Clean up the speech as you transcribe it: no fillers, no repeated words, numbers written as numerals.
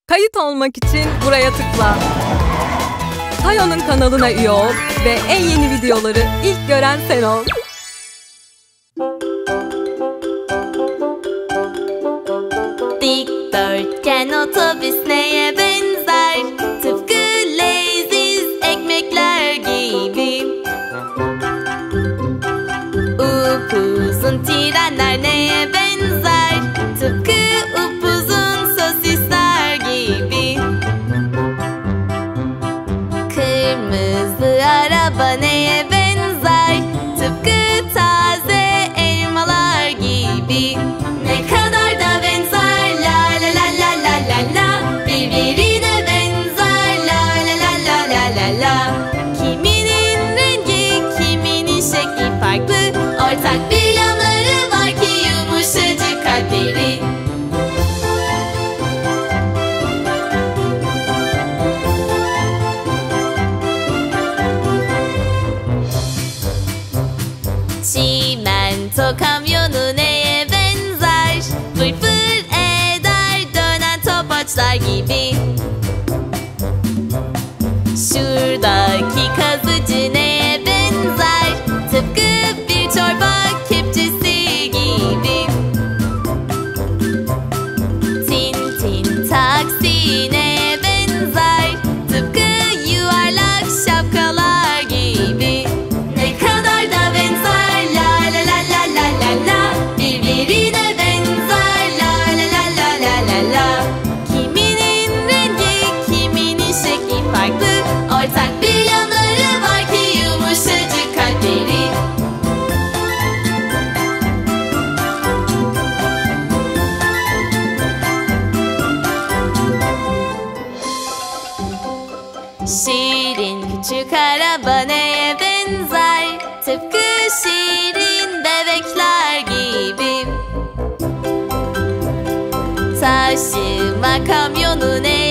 Kayıt olmak için buraya tıkla. Tayo'nun kanalına üye ol ve en yeni videoları ilk gören sen ol. Dikdörtgen otobüs neye benzer? Tıpkı leziz ekmekler gibi. Upuzun trenler neye benzer? Tıpkı upuzun sosisler gibi. Kırmızı araba neye benzer? Tıpkı taze elmalar gibi. Ne kadar da benzer, la la la la la la la. Birbirine benzer, la la la la la la la. Kiminin rengi, kiminin şekli farklı. Ortak bir yanları var ki yumuşacık kalpleri. Çimento kamyonu neye benzer? Fır fır eder dönen topaçlar gibi. Şuradaki kazıcı neye benzer? Tıpkı bir çorba kepçesi gibi. Tin tin taksi neye benzer? Tıpkı yuvarlak şapkalar gibi. Ne kadar da benzer, la la la la la la la. Birbirine benzer, la la la la la la la. Kiminin rengi, kiminin şekli farklı. Ortak bir yanları var ki yumuşacık kalpleri. Şirin küçük araba neye benzer? Tıpkı şirin bebekler gibi. Taşıma kamyonu neye